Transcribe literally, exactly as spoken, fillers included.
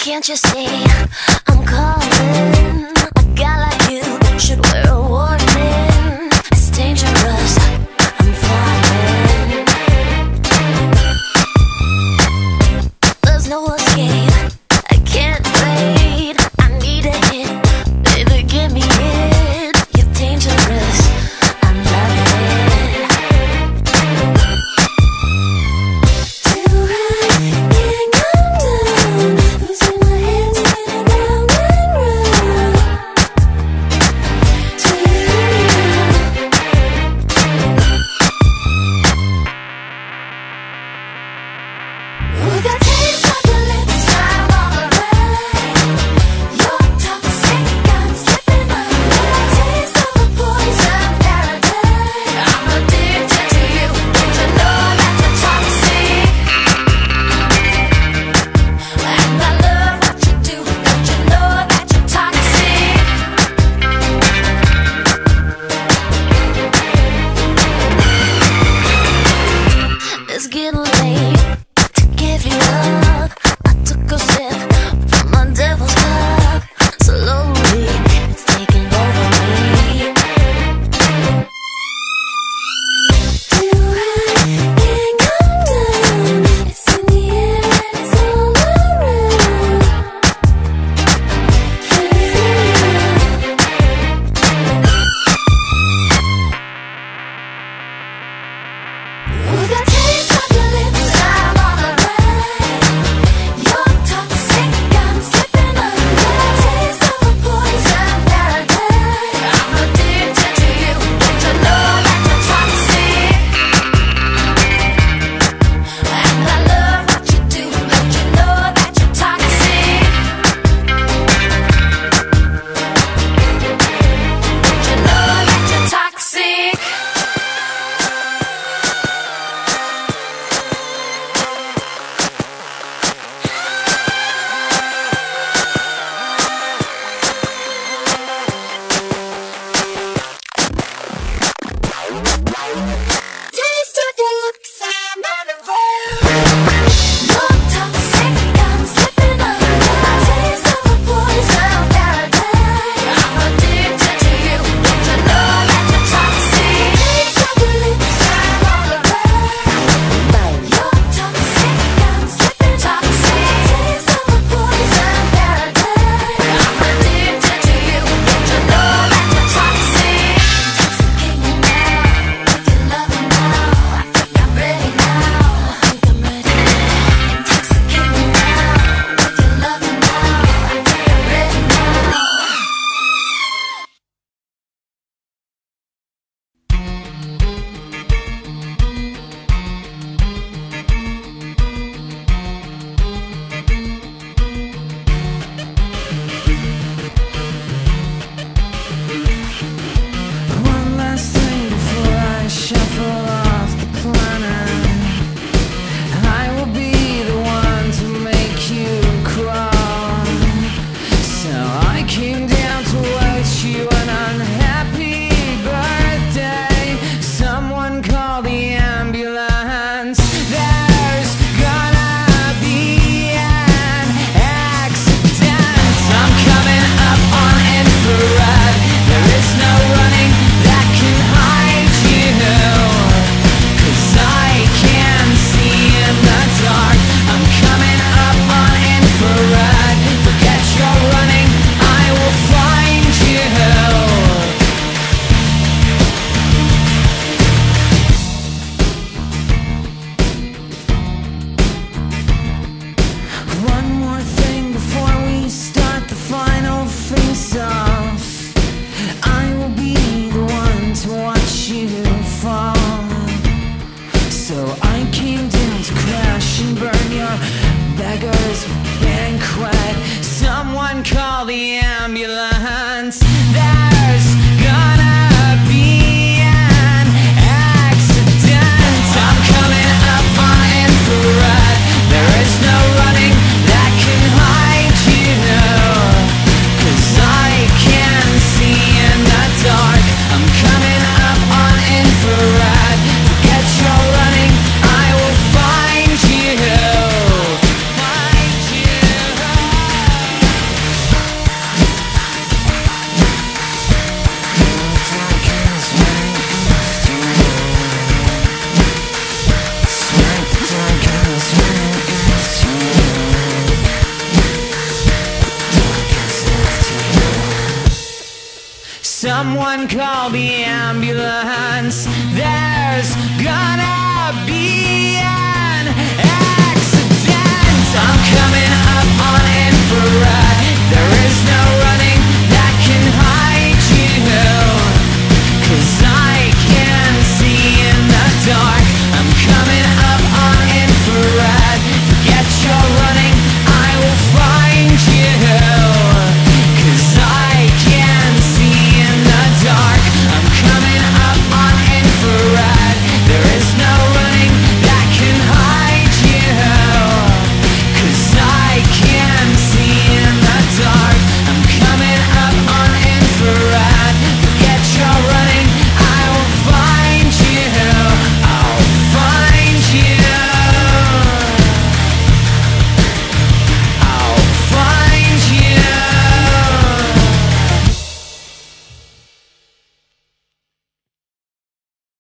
Can't you see I'm calling? A guy like you should wear a warning. It's dangerous, I'm falling. There's no escape, I can't wait. I need a hit, baby give me it. You're dangerous, I'm loving it. Too high, can't come down. Losing my head, spinning round and round. Till you feel me now. Ooh, the taste of your lips, I'm on the ride. You're toxic, I'm slipping under. The taste of a poison paradise. I'm addicted to you, don't you know that you're toxic? And I love what you do, don't you know that you're toxic? It's getting late to give you up. I took a sip from my devil's cup. Slowly, it's taking over me. Too high, can't come down. It's in the air and it's all around. Can you feel it now? Ooh, the taste of your lips, I'm on the ride. You're toxic, I'm slipping under. The taste of a poison paradise. I'm addicted to you, don't you know that you're toxic? And I love what you do, don't you know that you're toxic? Don't you know that you're toxic? Taste of your looks, I'm on the road. You're toxic, I'm slipping under. The taste of a poison paradise. I'm addicted to you, don't you know that you're toxic? Taste of your lips, I'm on the road. You're toxic, I'm slipping toxic. Taste of a poison paradise. I'm addicted to you, don't you know that you're toxic? Intoxicating me now, with your loving now. I think I'm ready now. I think I'm ready now. Intoxicate me now, with your loving now. I think I'm ready now. One last thing before I shuffle off the planet. I will be the one to make you crawl. So I came down to wish you an unhappy birthday. Someone call the ambulance. There's gonna be an accident. I'm coming up on infrared. There is no running that can hide you. 'Cause I can see in the dark. I'm coming up on infrared. Forget your running, I will find you. One more thing before we start the final face-off. I will be the one to watch you fall. So I came down to crash and burn your beggar's banquet. Someone call the ambulance. There's gonna be an accident. I'm coming up on infrared. There is no running that can hide you. 'Cause I can see in the dark. I'm coming up on infrared. Forget your running, I will find you. Find you. Someone call the ambulance. There's gonna be an accident. I'm coming.